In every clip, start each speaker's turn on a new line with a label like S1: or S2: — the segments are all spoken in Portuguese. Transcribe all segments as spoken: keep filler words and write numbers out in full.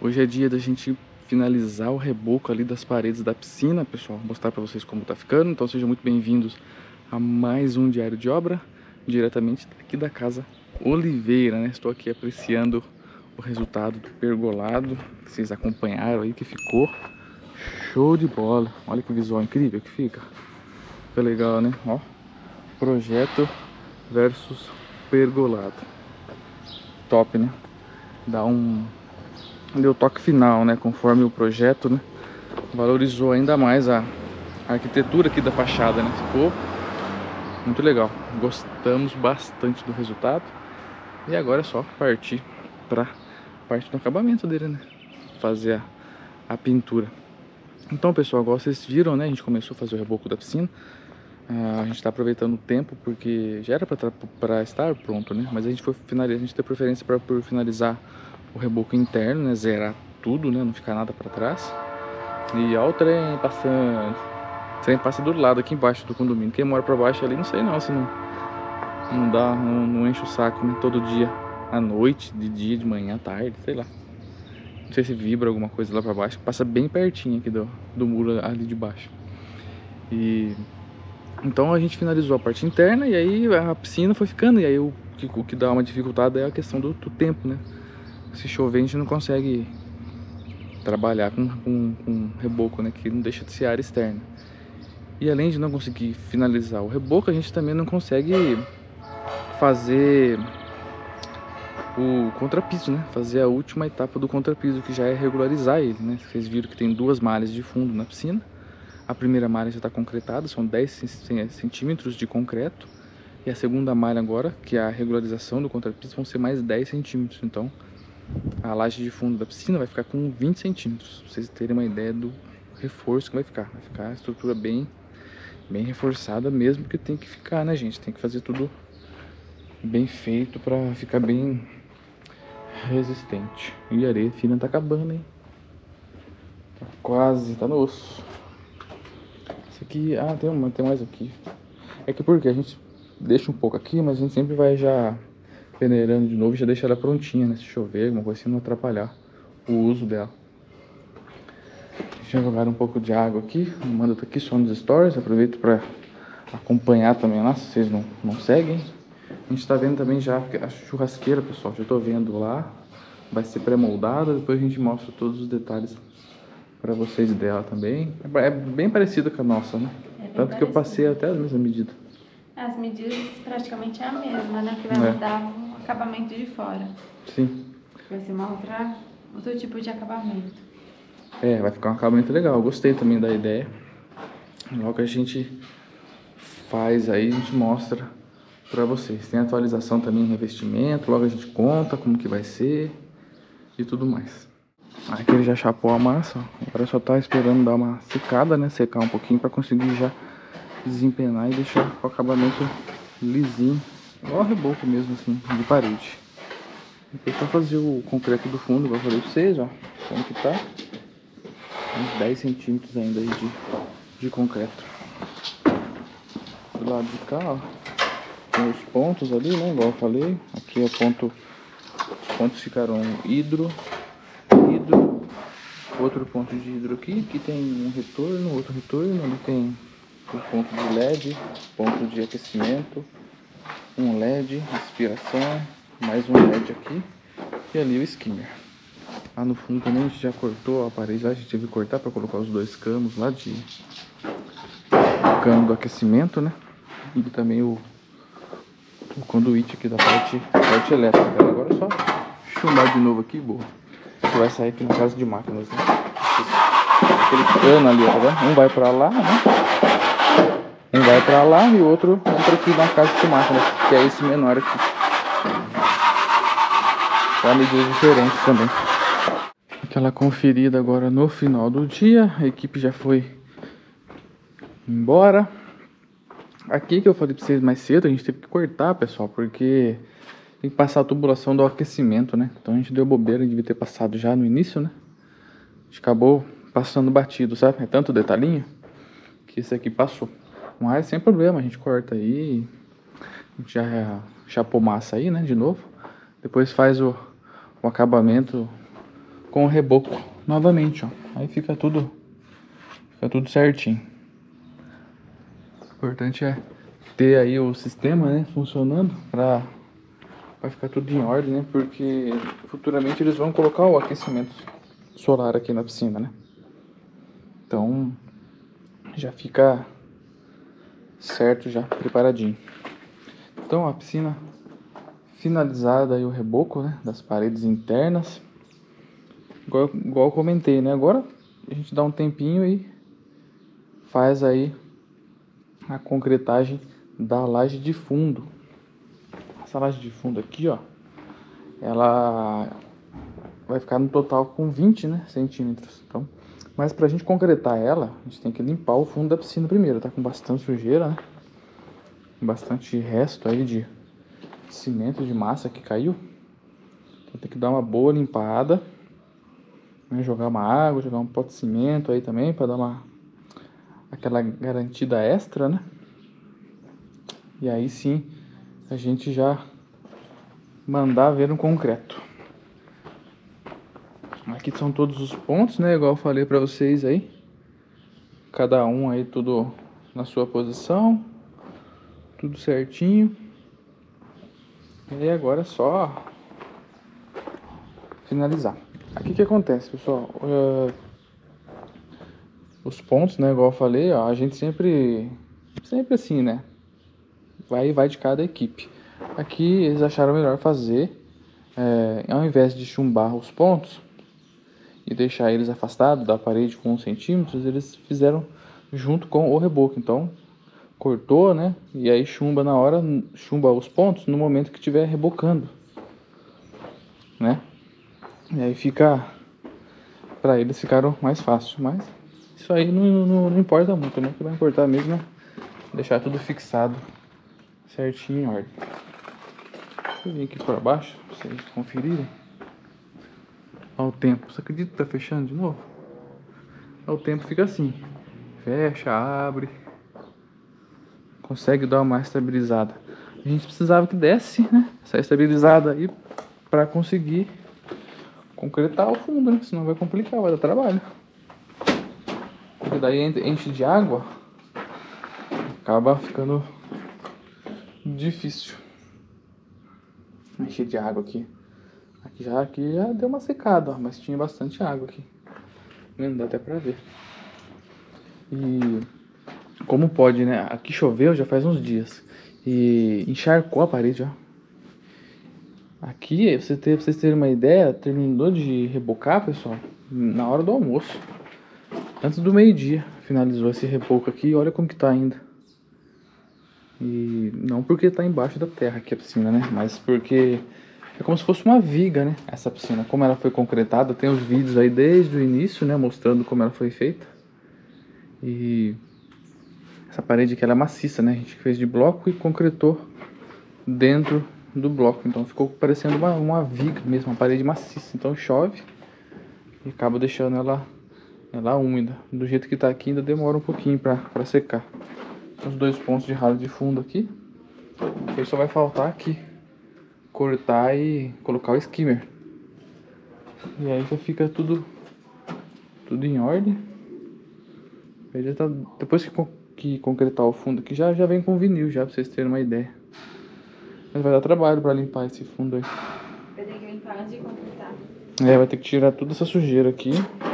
S1: Hoje é dia da gente finalizar o reboco ali das paredes da piscina, pessoal. Vou mostrar para vocês como tá ficando. Então sejam muito bem-vindos a mais um diário de obra, diretamente aqui da casa Oliveira, né? Estou aqui apreciando o resultado do pergolado que vocês acompanharam aí, que ficou show de bola. Olha que visual incrível que fica. Fica legal, né? Ó, projeto versus pergolado. Top, né? Dá um... deu toque final, né? Conforme o projeto, né? Valorizou ainda mais a arquitetura aqui da fachada, né? Ficou muito legal. Gostamos bastante do resultado. E agora é só partir para parte do acabamento dele, né? Fazer a, a pintura. Então, pessoal, agora vocês viram, né? A gente começou a fazer o reboco da piscina. Ah, a gente está aproveitando o tempo porque já era para estar pronto, né? Mas a gente foi finalizar, a gente deu preferência para por finalizar o reboco interno, né? Zerar tudo, né? Não ficar nada para trás. E ó, o trem passando. O trem passa do lado aqui embaixo do condomínio. Quem mora para baixo ali, não sei não se não, não dá, não, não enche o saco, né? Todo dia, à noite, de dia, de manhã, à tarde, sei lá. Não sei se vibra alguma coisa lá para baixo. Passa bem pertinho aqui do, do muro ali de baixo. E então a gente finalizou a parte interna e aí a piscina foi ficando. E aí o que, o que dá uma dificuldade é a questão do, do tempo, né? Se chover a gente não consegue trabalhar com, com, com reboco, né? Que não deixa de ser área externa. E além de não conseguir finalizar o reboco, a gente também não consegue fazer o contrapiso, né? Fazer a última etapa do contrapiso, que já é regularizar ele, né? Vocês viram que tem duas malhas de fundo na piscina. A primeira malha já está concretada, são dez centímetros de concreto. E a segunda malha agora, que é a regularização do contrapiso, vão ser mais dez centímetros. Então, a laje de fundo da piscina vai ficar com vinte centímetros. Pra vocês terem uma ideia do reforço que vai ficar. Vai ficar a estrutura bem, bem reforçada mesmo, porque tem que ficar, né, gente? Tem que fazer tudo bem feito para ficar bem resistente. E a areia fina tá acabando, hein? Tá quase, tá no osso. Esse aqui, ah, tem, uma, tem mais aqui. É que porque a gente deixa um pouco aqui, mas a gente sempre vai já peneirando de novo e já deixa ela prontinha, né? Se chover, alguma coisa assim, não atrapalhar o uso dela. Deixa eu jogar um pouco de água aqui. Manda aqui só nos stories. Aproveito para acompanhar também lá, se vocês não, não seguem. A gente tá vendo também já a churrasqueira, pessoal. Já tô vendo lá. Vai ser pré-moldada. Depois a gente mostra todos os detalhes para vocês dela também. É bem parecida com a nossa, né? É Tanto parecido. Que eu passei até a mesma medida.
S2: As medidas praticamente é a mesma, né? Que vai
S1: é.
S2: mudar o acabamento de fora.
S1: Sim.
S2: Vai ser uma outra, outro tipo de acabamento.
S1: É, vai ficar um acabamento legal. Eu gostei também da ideia. Logo a gente faz aí, a gente mostra para vocês. Tem atualização também em revestimento. Logo a gente conta como que vai ser e tudo mais. Aqui ele já chapou a massa, ó. Agora só tá esperando dar uma secada, né? Secar um pouquinho para conseguir já desempenar e deixar o acabamento lisinho, igual reboco mesmo, assim, de parede. Depois só fazer o concreto do fundo, igual eu falei pra vocês, ó, como que tá. Uns dez centímetros ainda aí de, de concreto. Do lado de cá, ó, tem os pontos ali, né, igual eu falei. Aqui é o ponto, os pontos ficaram hidro, hidro, outro ponto de hidro aqui. Aqui tem um retorno, outro retorno, ali tem o ponto de L E D, ponto de aquecimento, um L E D, aspiração, mais um L E D aqui e ali o skimmer. Lá no fundo também a gente já cortou a parede, lá a gente teve que cortar para colocar os dois canos lá de o cano do aquecimento, né? E também o, o conduíte aqui da parte, parte elétrica. Agora é só chumbar de novo aqui, boa. Que vai sair aqui na casa de máquinas, né? Aquele cano ali, tá vendo? Um vai para lá, né? Um vai pra lá e o outro entra aqui na casa de máquina, que é esse menor aqui. Só medidas diferentes também. Aquela conferida agora no final do dia. A equipe já foi embora. Aqui que eu falei pra vocês mais cedo, a gente teve que cortar, pessoal, porque tem que passar a tubulação do aquecimento, né? Então a gente deu bobeira, devia ter passado já no início, né? A gente acabou passando batido, sabe? É tanto detalhinho que esse aqui passou. Mas sem problema, a gente corta aí. A gente já chapou massa aí, né, de novo. Depois faz o, o acabamento com o reboco novamente, ó. Aí fica tudo, fica tudo certinho. O importante é ter aí o sistema, né, funcionando para vai ficar tudo em ordem, né? Porque futuramente eles vão colocar o aquecimento solar aqui na piscina, né? Então já fica certo, já preparadinho. Então a piscina finalizada e o reboco, né, das paredes internas, igual, igual eu comentei, né? Agora a gente dá um tempinho e faz aí a concretagem da laje de fundo. Essa laje de fundo aqui, ó, ela vai ficar no total com vinte, né, centímetros. Então, mas pra gente concretar ela, a gente tem que limpar o fundo da piscina primeiro. Tá com bastante sujeira, né? Bastante resto aí de cimento, de massa que caiu. Então tem que dar uma boa limpada, né? Jogar uma água, jogar um pote de cimento aí também para dar uma aquela garantida extra, né? E aí sim a gente já mandar ver no concreto. Aqui são todos os pontos, né? Igual eu falei pra vocês aí. Cada um aí tudo na sua posição. Tudo certinho. E aí agora é só finalizar. Aqui o que acontece, pessoal? Uh, os pontos, né? Igual eu falei, ó, a gente sempre... Sempre assim, né? Vai vai de cada equipe. Aqui eles acharam melhor fazer... É, ao invés de chumbar os pontos e deixar eles afastados da parede com uns centímetros, eles fizeram junto com o reboco. Então cortou, né? E aí chumba na hora, chumba os pontos no momento que estiver rebocando, né? E aí fica, para eles ficaram mais fácil. Mas isso aí não, não, não importa muito, né? O que vai importar mesmo é deixar tudo fixado certinho em ordem. Deixa eu vir aqui para baixo pra vocês conferirem. Olha o tempo. Você acredita que tá fechando de novo? Olha, o tempo fica assim. Fecha, abre. Consegue dar uma estabilizada. A gente precisava que desse, né? Essa estabilizada aí pra conseguir concretar o fundo, né? Senão vai complicar, vai dar trabalho. Porque daí enche de água. Acaba ficando difícil. Encher de água aqui. Aqui já, aqui já deu uma secada, ó, mas tinha bastante água aqui. Não dá até pra ver. E como pode, né? Aqui choveu já faz uns dias. E encharcou a parede, ó. Aqui, você ter, pra vocês terem uma ideia, terminou de rebocar, pessoal, na hora do almoço. Antes do meio-dia, finalizou esse reboco aqui. Olha como que tá ainda. E não porque tá embaixo da terra aqui a piscina, né? Mas porque é como se fosse uma viga, né? Essa piscina, como ela foi concretada, tem os vídeos aí desde o início, né? Mostrando como ela foi feita. E essa parede aqui ela é maciça, né? A gente fez de bloco e concretou dentro do bloco. Então ficou parecendo uma, uma viga mesmo, uma parede maciça. Então chove e acaba deixando ela, ela úmida. Do jeito que tá aqui ainda demora um pouquinho pra, pra secar. Os dois pontos de ralo de fundo aqui. Depois só vai faltar aqui cortar e colocar o skimmer. E aí já fica tudo tudo em ordem. Aí já tá, depois que, que concretar o fundo aqui já, já vem com vinil já, pra vocês terem uma ideia. Mas vai dar trabalho pra limpar esse fundo aí.
S2: Vai ter que limpar antes de concretar.
S1: É, vai ter que tirar toda essa sujeira aqui.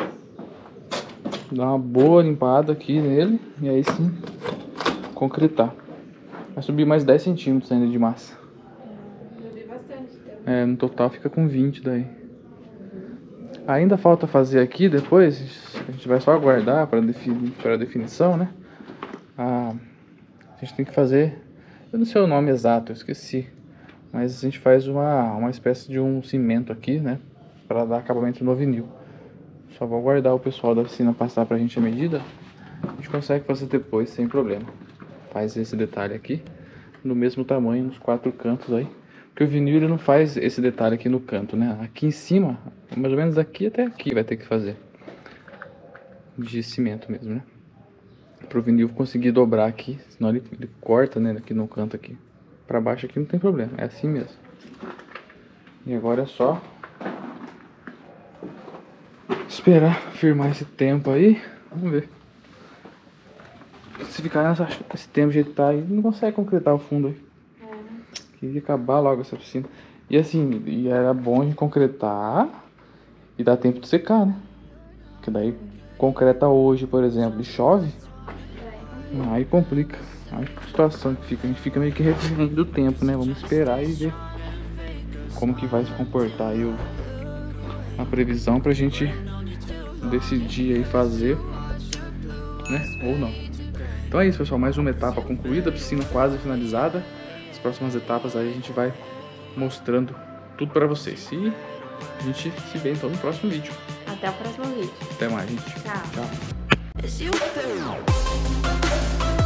S1: Dar uma boa limpada aqui nele. E aí sim concretar. Vai subir mais dez centímetros ainda de massa.
S2: Subi bastante também.
S1: É, no total fica com vinte daí. Ainda falta fazer aqui depois. A gente vai só aguardar para definir, para definição, né? Ah, a gente tem que fazer, eu não sei o nome exato, eu esqueci. Mas a gente faz uma, uma espécie de um cimento aqui, né? Para dar acabamento no vinil. Só vou aguardar o pessoal da oficina passar pra gente a medida. A gente consegue fazer depois sem problema. Faz esse detalhe aqui no mesmo tamanho nos quatro cantos aí. Porque o vinil ele não faz esse detalhe aqui no canto, né? Aqui em cima, mais ou menos daqui até aqui vai ter que fazer. De cimento mesmo, né? Pro vinil conseguir dobrar aqui, senão ele, ele corta, né? Aqui no canto aqui. Pra baixo aqui não tem problema, é assim mesmo. E agora é só esperar firmar esse tempo aí. Vamos ver. Se ficar nessa, esse tempo do jeito que tá aí, não consegue concretar o fundo aí. É. Queria acabar logo essa piscina. E assim, e era bom a gente concretar e dar tempo de secar, né? Porque daí concreta hoje, por exemplo, e chove, aí complica. Aí a situação que fica, a gente fica meio que refém do tempo, né? Vamos esperar e ver como que vai se comportar aí o, a previsão pra gente decidir aí fazer, né? Ou não. Então é isso, pessoal, mais uma etapa concluída, a piscina quase finalizada. As próximas etapas aí a gente vai mostrando tudo pra vocês. E a gente se vê então no próximo vídeo.
S2: Até o próximo vídeo.
S1: Até mais, gente.
S2: Tchau.
S1: Tchau.